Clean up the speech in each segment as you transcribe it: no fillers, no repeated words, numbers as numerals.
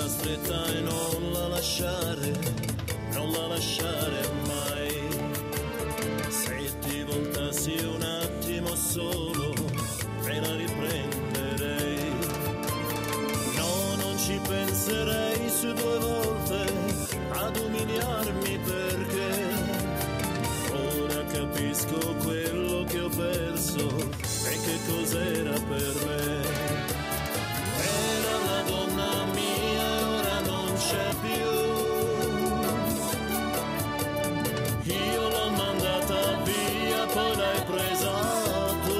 Tienila stretta e non la lasciare mai. Se ti voltassi un attimo solo, me la riprenderei. No, non ci penserei su due volte ad umiliarmi, perché ora capisco quello che ho perso e che cos'era per me. Era la donna mia e ora non c'è più. Io l'ho mandata via, poi l'hai presa tu.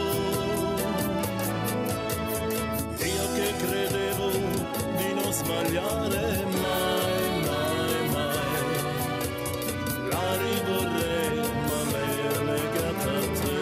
Io che credevo di non sbagliare mai, mai, mai. La rivorrei, ma lei è legata a te.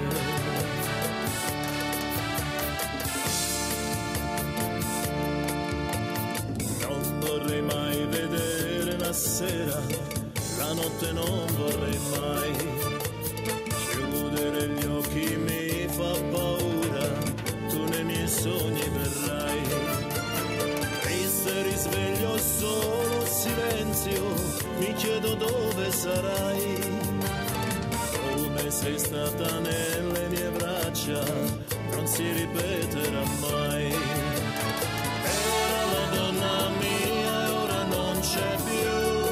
Non vorrei mai vedere la sera, la notte non vorrei mai. Chiudere gli occhi mi fa paura, tu nei miei sogni verrai. Triste risveglio, solo silenzio, mi chiedo dove sarai. Come sei stata nelle mie braccia, non si ripeterà mai. Era la donna mia e ora non c'è più.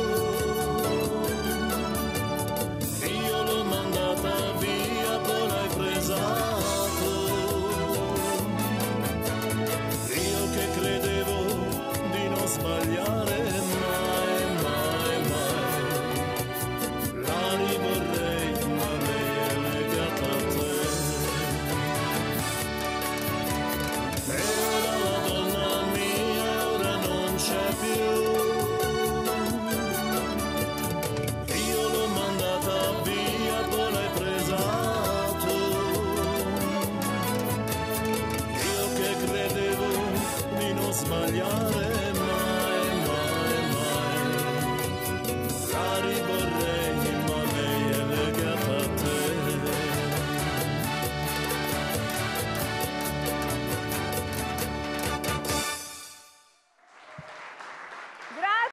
Io l'ho mandata via, poi l'hai presa tu. Io che credevo di non sbagliare mai, mai, mai. La rivorrei, ma lei è legata a te. Era la donna mia e ora non c'è più. Io l'ho mandata via, poi l'hai presa tu. Io che credevo di non sbagliare